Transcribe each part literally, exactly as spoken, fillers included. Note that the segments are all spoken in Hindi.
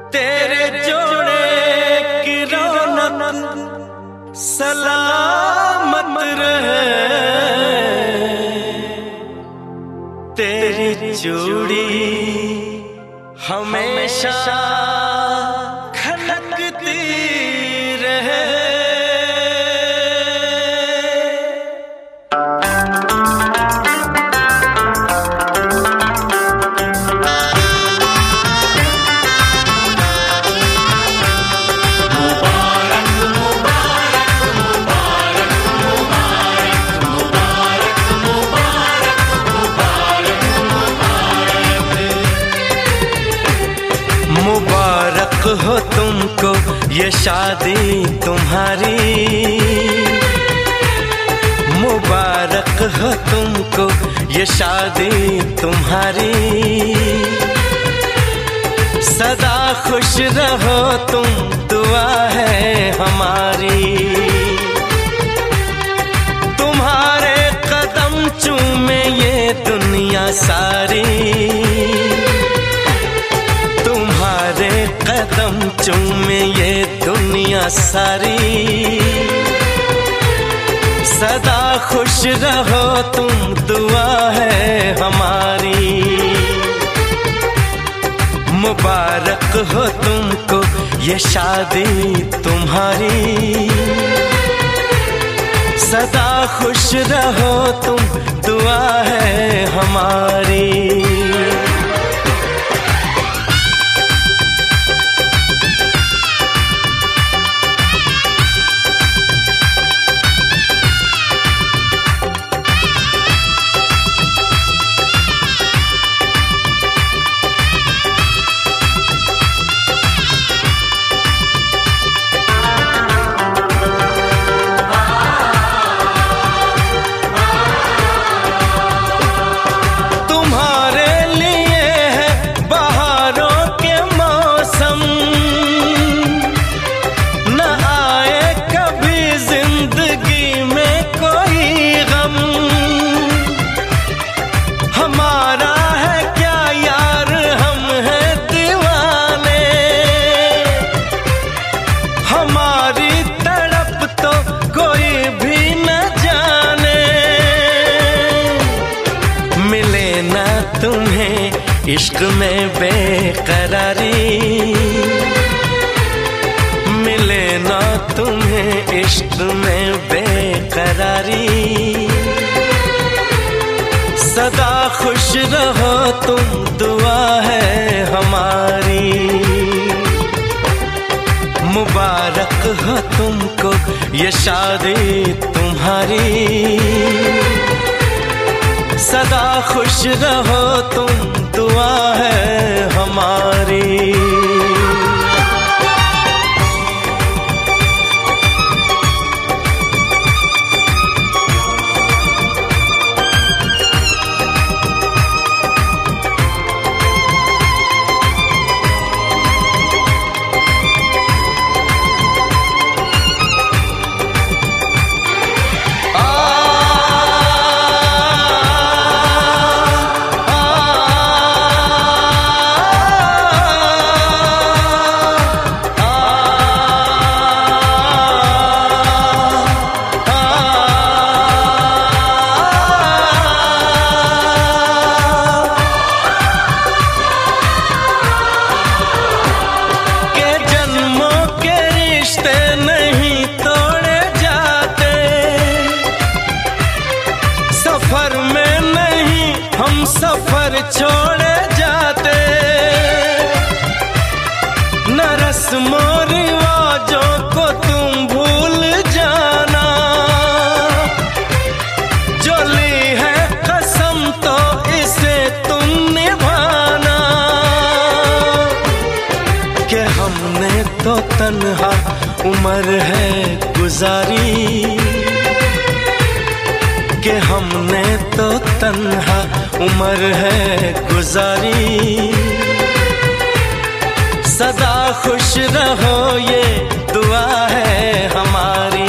तेरे जोड़े की रौनक सलामत रहे, तेरी चूड़ी हमेशा खनकती रहे। मुबारक हो तुमको ये शादी तुम्हारी, मुबारक हो तुमको ये शादी तुम्हारी। सदा खुश रहो तुम, दुआ है हमारी। तुम्हारे कदम चूमे ये दुनिया सारी, कदम चूमे ये दुनिया सारी। सदा खुश रहो तुम, दुआ है हमारी। मुबारक हो तुमको ये शादी तुम्हारी। सदा खुश रहो तुम, दुआ है हमारी। तुम्हें इश्क में बेकरारी मिले ना, तुम्हें इश्क में बेकरारी। सदा खुश रहो तुम, दुआ है हमारी। मुबारक हो तुमको ये शादी तुम्हारी। सदा खुश रहो तुम, दुआ है हमारी। सफर में नहीं हम सफर छोड़े जाते, न रस्मों रिवाजों को तुम भूल जाना। जो ली है कसम तो इसे तुम निभाना। कि हमने तो तन्हा उम्र है गुजारी, कि हमने तो तन्हा उम्र है गुजारी। सदा खुश रहो ये दुआ है हमारी।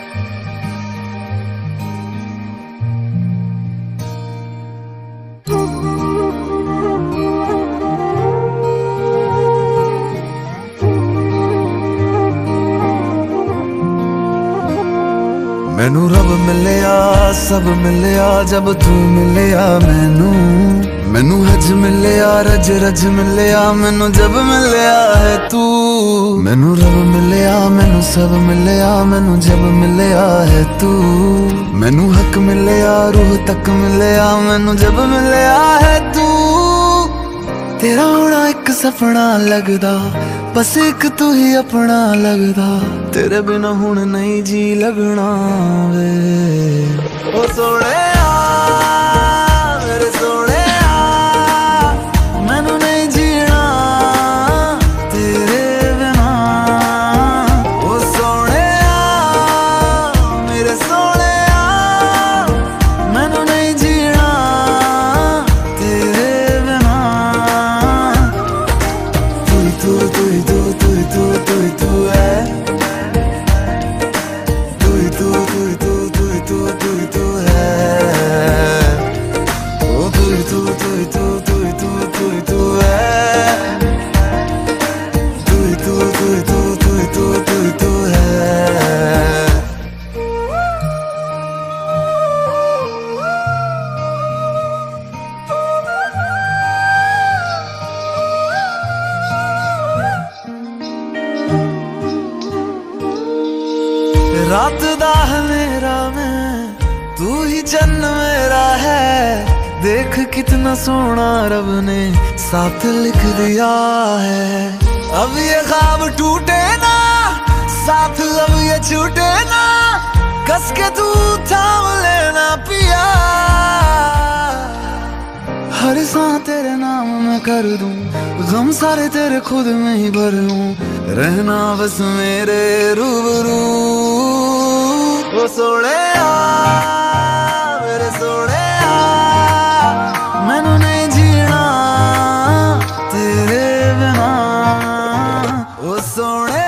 Ooh. मैनू रब मिलिया सब मिलिया जब तू मिलिया मैनू मैनू हज मिलिया रज रज मिलिया मैनू जब मिलिया है तू मैनू रब मिलिया मैनू सब मिलिया मैनू जब मिलिया है तू मैनू हक मिलिया रूह तक मिलिया मैनू जब मिलिया है तू तेरा होना एक सपना लगदा बस एक तू ही अपना लगदा तेरे बिना हुण नहीं जी लगना वे ओ सोने मेरे सोने मैनू नहीं जीना तेरे बिना ओ सोने मेरे सोने मैनू नहीं जीना तेरे बिना तू तू तू तू तू तू तू तू है तू तू तू तू तू तू तू तू है ओ तू तू तू तू तू तू तू तू है तू तू तू तू तू तू तू है रात दा मेरा मैं तू ही जन्म मेरा है देख कितना सोना रब ने साथ लिख दिया है अब ये ख्वाब टूटे ना साथ अब ये छूटे ना कस के तू थाम लेना पिया हर सांस तेरे नाम मैं कर दूं गम सारे तेरे खुद में ही भर लूं रहना बस मेरे रूबरू ओ सोने मेरे सोने मैनू नहीं जीना तेरे बिना ओ सोने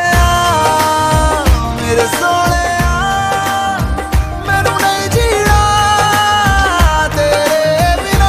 मेरे सोने मैनू नहीं जीना तेरे बिना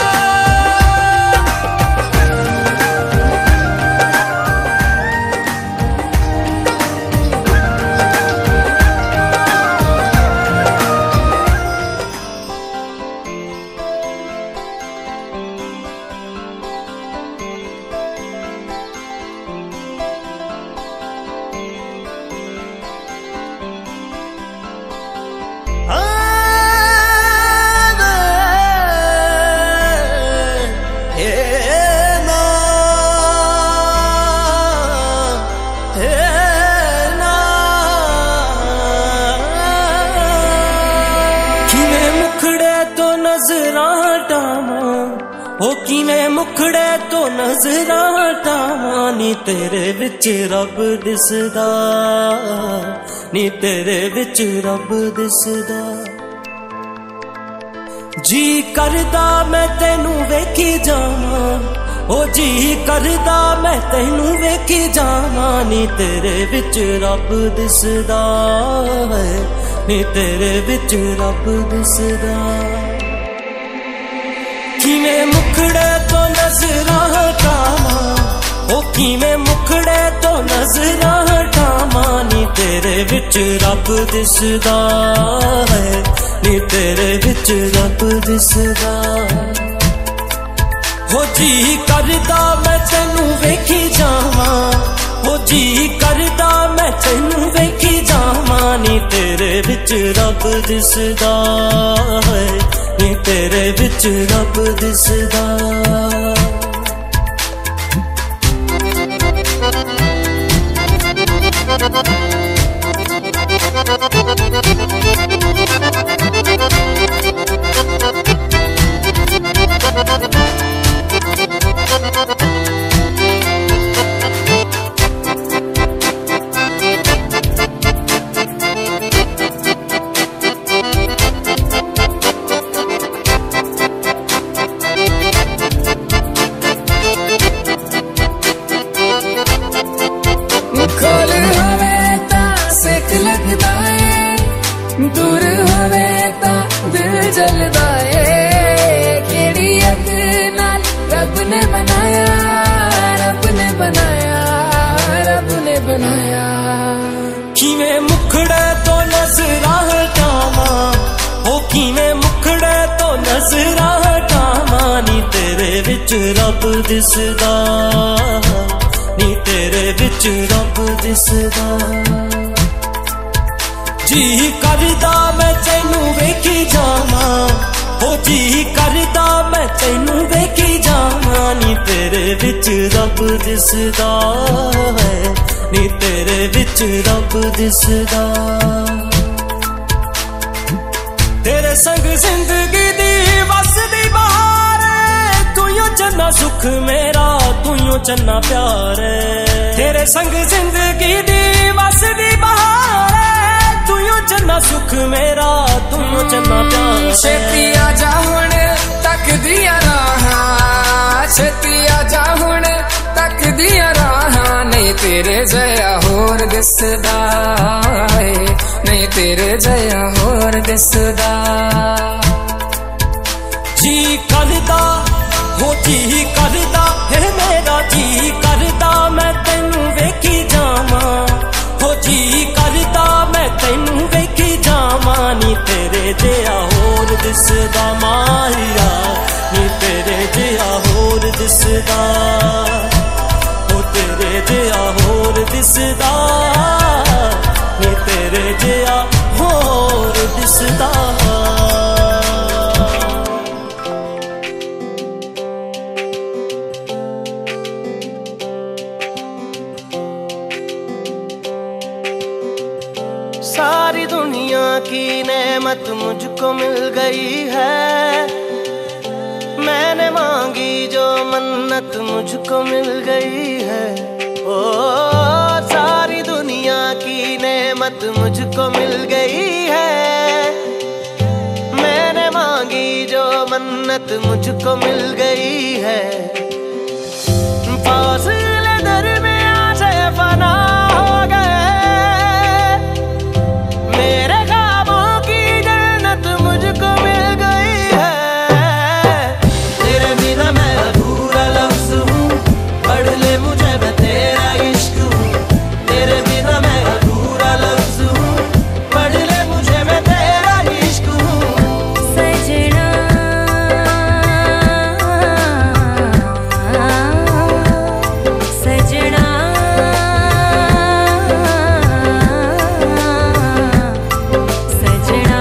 ओ किवें मुखड़े तो नजरां हटावां नी तेरे विच रब दिसदा नी तेरे विच रब दिसदा जी करदा मैं तेनू वेखी जावां ओ जी करदा मैं तेनू वेखी जावां नी तेरे विच रब दिसदा नी तेरे विच रब दिसदा किवें मुखड़े तो नजरां हटावां ओ किवें मुखड़े तो नजरां हटावां नी तेरे विच रब दिसदा है नी तेरे विच रब दिसदा हो जी करदा मैं तैनू वेखी जावां हो जी करदा मैं तैनू वेखी जावां नी तेरे विच रब दिसदा है नी तेरे विच रब दिसदा दूर होवे ता दिल जलदा है केड़ी अग नाल रब ने बनाया रब ने बनाया रब ने बनाया किवें मुखड़े तो नजरां हटावां विच रब दिसदा, नी तेरे विच रब दिसदा। जी करदा मैं तैनू वेखी जावां, ओ जी करदा मैं तैनू वेखी जावां, नी तेरे विच रब दिसदा है, नी तेरे विच रब दिसदा। तेरे संग जिंदगी दी वसदी बहार, तू यो चन्ना सुख मेरा, तू यो चन्ना प्यार। तेरे संग जिंदगी दी वसदी बहार, तू यो चन्ना सुख मेरा, तू यो चन्ना प्यार। छेती आजा हुण तक दिया राहां, छेती आजा हुण तक दिया राहां, नहीं तेरे जया होर दिसदा, नहीं तेरे जया होर दिसदा। जी करदा हो जी करदा है मेरा जी करदा, मैं तैनू वेखी जावां, हो जी करदा मैं तैनू वेखी जावां, नी तेरे जिहा होर दिसदा माहिया, नी तेरे जिहा होर दिसदा, हो तेरे जिहा होर दिसदा, नी तेरे जिहा होर दिसदा। सारी दुनिया की नेमत मुझको मिल गई है, मैंने मांगी जो मन्नत मुझको मिल गई है। ओ सारी दुनिया की नेमत मुझको मिल गई है, मैंने मांगी जो मन्नत मुझको मिल गई है। फासिले दरमियां से फना हो गए, मेरे ख्वाबों की जन्नत मुझको मिल गई है। तेरे बिना मैं अधूरा लफ्ज़ हूँ, पढ़ ले मुझे मैं तेरा इश्क हूँ। तेरे बिना मैं अधूरा लफ्ज़ हूँ, पढ़ ले मुझे मैं तेरा इश्क हूँ। सजना सजना सजना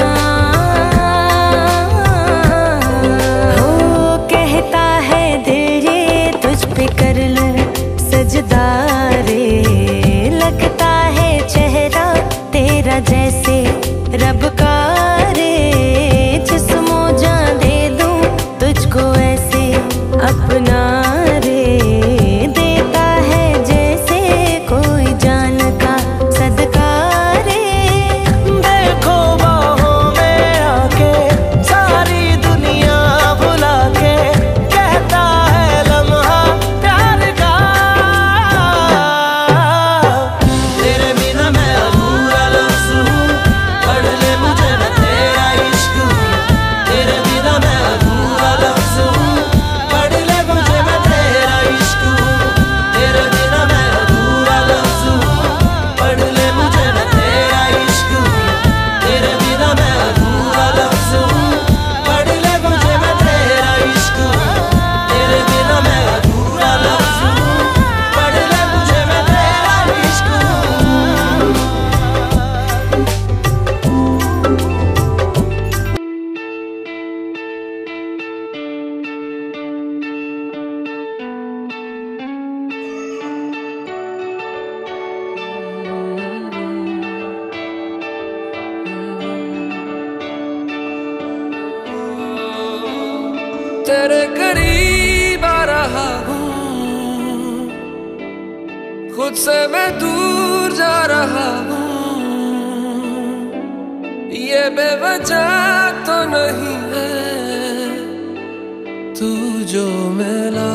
हो कहता है दिल ये तुझ पे कर लूं सजदा रे, लगता है चेहरा तेरा जैसे रब का रे, जिस्मो जान दे दूं तुझको ऐसे अपना रे, देता है जैसे कोई जान का सदका रे। देखो बाहों में आके सारी दुनिया भुला के, कहता है लम्हा प्यार का। तेरे बिना मैं अधूरा लफ्ज़ हूँ, पढ़ ले मुझे मैं तेरा इश्क हूँ। तेरे बिना मैं अधूरा लफ्ज़ हूँ, पढ़ ले मुझे मैं तेरा इश्क हूँ। तेरे बिना मैं अधूरा लफ्ज़ हूँ, पढ़ ले मुझे मैं तेरा इश्क हूँ। तेरे बिना मैं अधूरा लफ्ज़ हूँ, पढ़ ले मुझे मैं तेरा इश्क हूँ। तेरे बिना मैं अधूरा लफ्ज़ हूँ, पढ़ ले मुझे मैं तेरा इश्क हूँ। तेरे करीब आ रहा हूँ, खुद से मैं दूर जा रहा हूँ, ये बेवजह तो नहीं है तू जो मिला।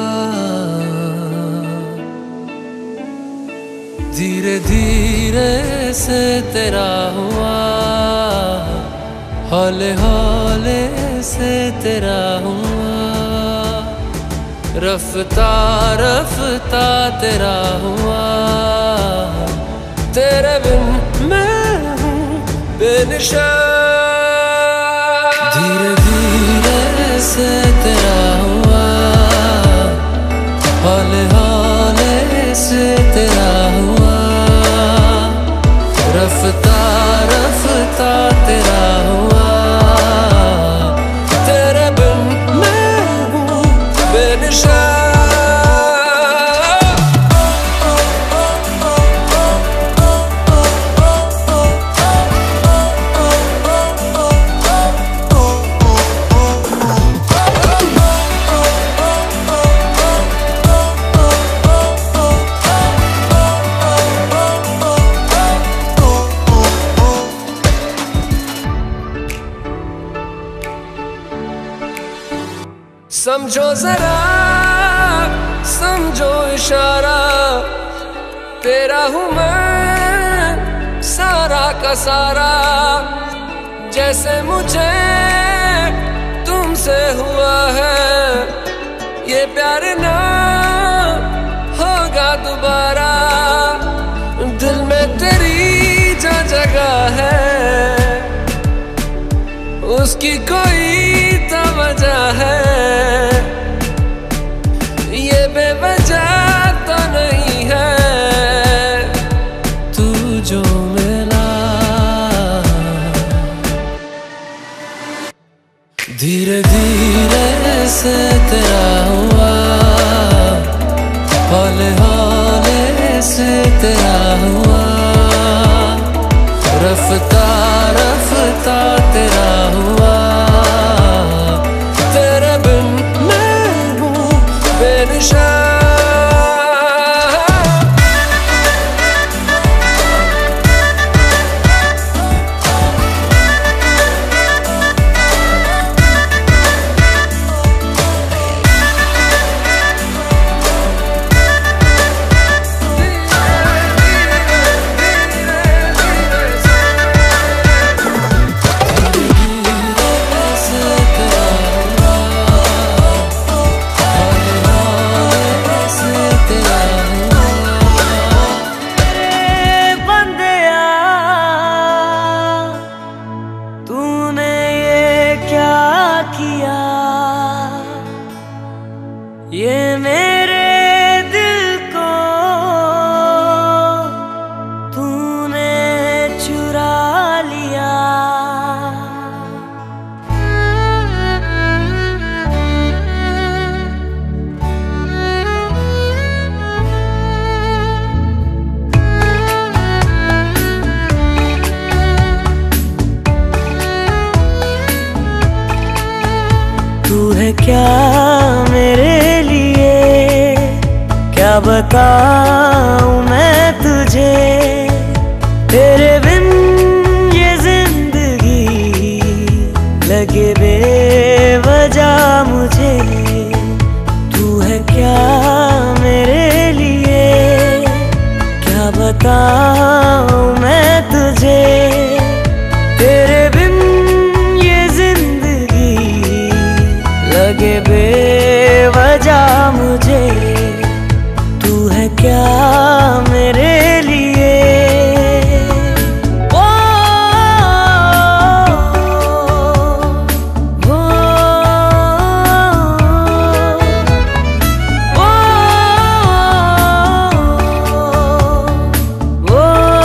धीरे धीरे से तेरा हुआ, हौले हौले से तेरा हुआ, रफ्ता रफ्ता तेरा हुआ। तेरे बिन मैं हूँ बेनिशान, धीरे धीरे से तेरा हुआ, समझो जरा समझो इशारा, तेरा हूँ मैं सारा का सारा। जैसे मुझे तुमसे हुआ है ये प्यार ना होगा दोबारा। दिल में तेरी जो जगह है उसकी कोई तो वजह है, ये बेवजह तो नहीं है। तू जो मिला धीरे धीरे से तेरा हुआ, हौले हौले से तेरा हुआ, रफ्ता रफ्ता तेरा हुआ। तेरे बिन मैं हूँ बेनिशान। ये मेरे दिल को तूने चुरा लिया। तू है क्या मेरे क्या बताऊं मैं तुझे, तेरे बिन ये जिंदगी लगे बेवजह मुझे। तू है क्या मेरे लिए, क्या बताऊं मैं तुझे, तेरे बिन ये जिंदगी लगे बेवजह मुझे। क्या मेरे लिए ओ, ओ, ओ, ओ,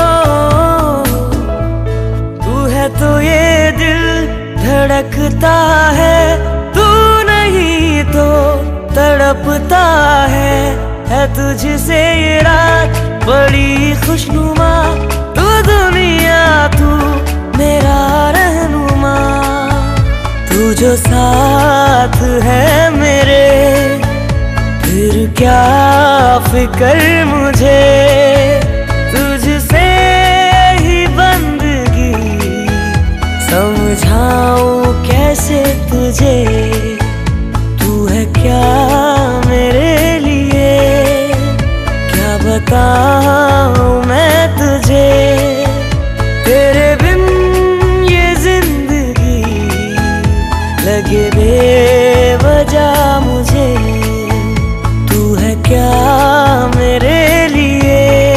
तू है तो ये दिल धड़कता है, तू नहीं तो तड़पता है। है तुझसे ये रात बड़ी खुशनुमा, तू दुनिया तू मेरा रहनुमा। तू जो साथ है मेरे फिर क्या फिक्र मुझे, तुझसे ही बंदगी समझाऊं कैसे तुझे। तू है क्या मेरे बताऊं मैं तुझे, तेरे बिन ये जिंदगी लगे बेवजह मुझे। तू है क्या मेरे लिए।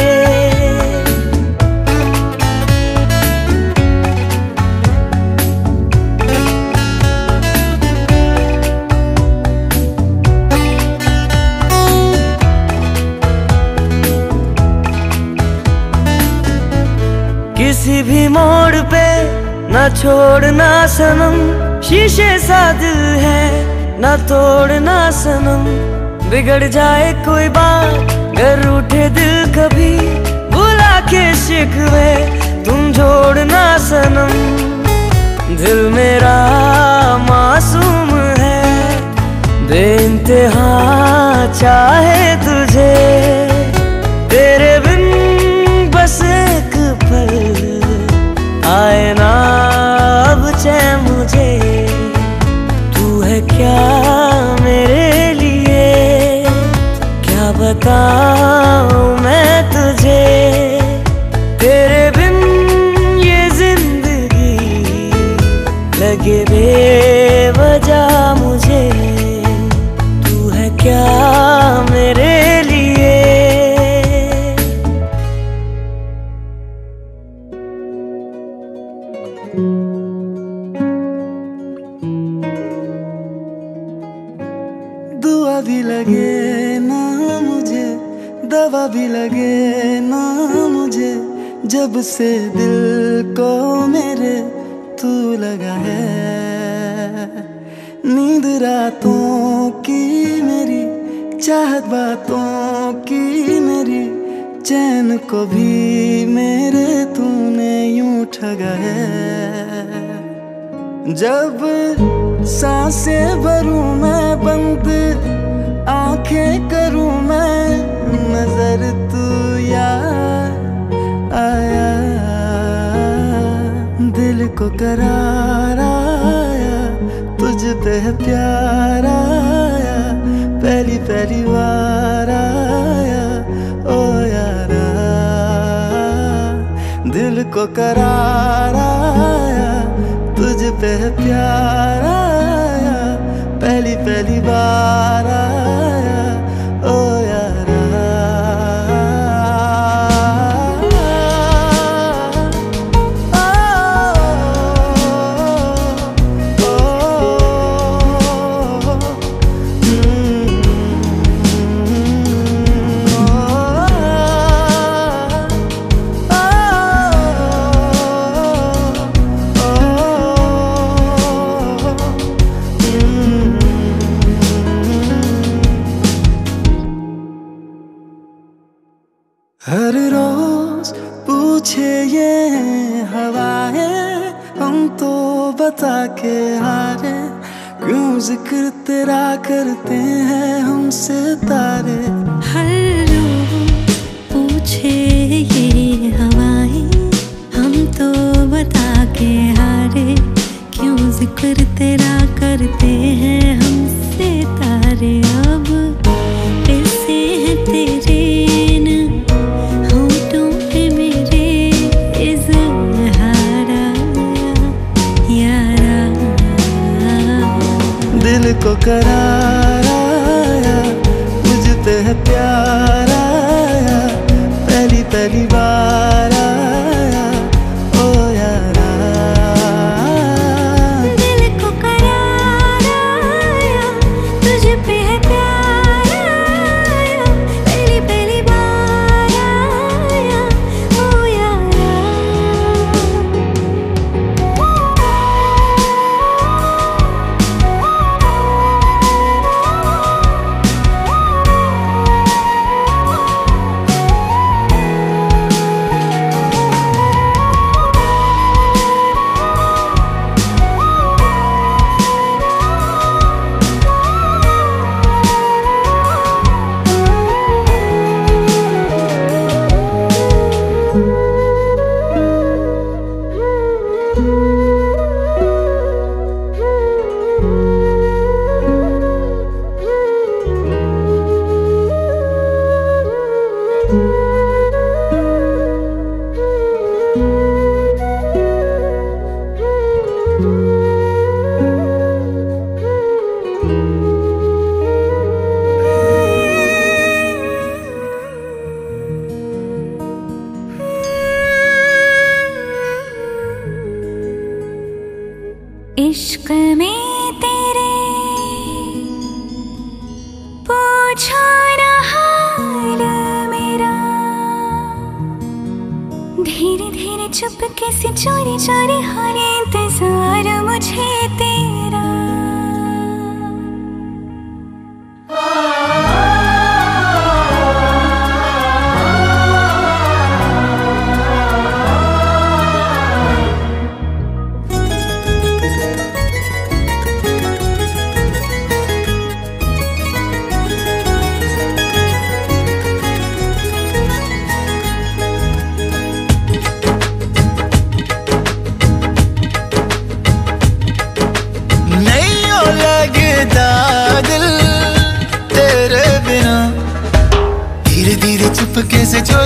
किसी भी मोड़ पे न छोड़ना सनम, शीशे सा दिल है न तोड़ना सनम। बिगड़ जाए कोई बात गर उठे दिल कभी, बुला के शिकवे तुम जोड़ना सनम। दिल मेरा मासूम है बेइंतहा चाहे तुझे, तेरे बिन बस एक पल आए ना अब चैन मुझे। तू है क्या बताऊं मैं तुझे, तेरे बिन ये जिंदगी लगे बेवजह मुझे। तू है क्या मेरे लिए? दुआ भी लगे ना मुझे, दवा भी लगे ना मुझे, जब से दिल को मेरे तू लगा है। नींद रातों की मेरी, चाहत बातों की मेरी, चैन को भी मेरे तूने यूं ठगा है। जब सांसें भरूं मैं बंद, आंखें करूं मैं नजर, तू याद आया। दिल को करार आया, तुझ पे प्यार आया, पहली पहली बार आया ओ यारा। दिल को करार आया, तुझ पे प्यार आया, पहली पहली बार आया ओ यारा। हर रोज पूछे ये हवाएं, हम तो बता के हारे, क्यों जिक्र तेरा करते हैं हमसे तारे। हर रोज पूछे ये हवाएं, हम तो बता के हारे, क्यों जिक्र तेरा करते हैं हमसे तारे। अब कैसे है तेरे दिल को करार आया, मुझ पे है प्यार आया, पहली पहली बार आया ओ यारा। दिल को करार आया, तुझ पे है प्यार आया, पहली पहली बार आया ओ यारा। इश्क में तेरे पूछो ना हाल मेरा, धीरे धीरे चुपके से चोरी चोरी हर इंतजार मुझे तेरा। नहीं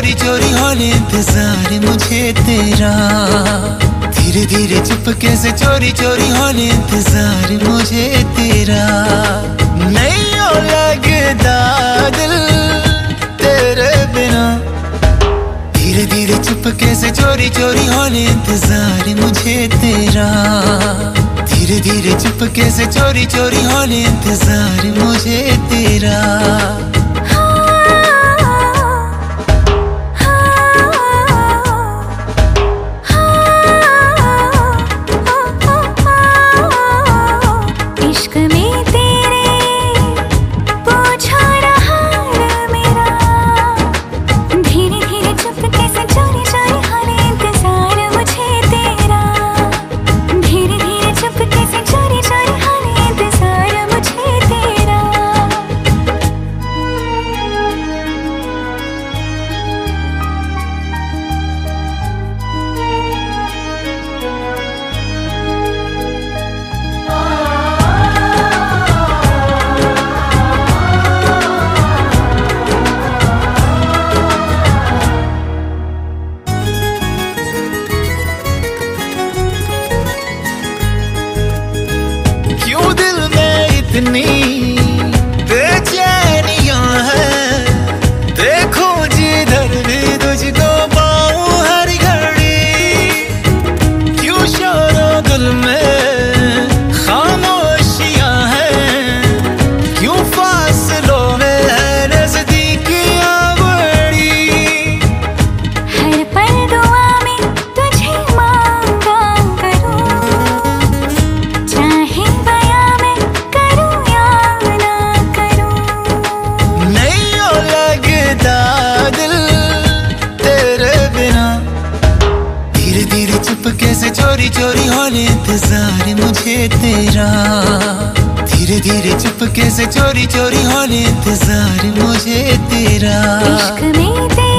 चोरी चोरी हौले इंतजार मुझे तेरा, धीरे धीरे चुपके से चोरी चोरी हौले इंतजार मुझे तेरा। नहीं हो लगता दिल तेरे बिना, धीरे धीरे चुपके से चोरी चोरी हौले इंतजार मुझे तेरा, धीरे धीरे चुपके से चोरी चोरी हौले इंतजार मुझे तेरा। इतनी बेचैनियां हैं, देखो जिधर भी तुझको पाऊं हर घड़ी, क्यों शोरों दिल में खामोशियां हैं, क्यों फासलों में है नजदीकियां बड़ी। हर पल दुआ में तुझे मांगा करूं, चाहे चुपके से चोरी चोरी हौले इंतजार मुझे तेरा, धीरे धीरे चुपके से चोरी चोरी हौले इंतजार मुझे तेरा। इश्क में तेरा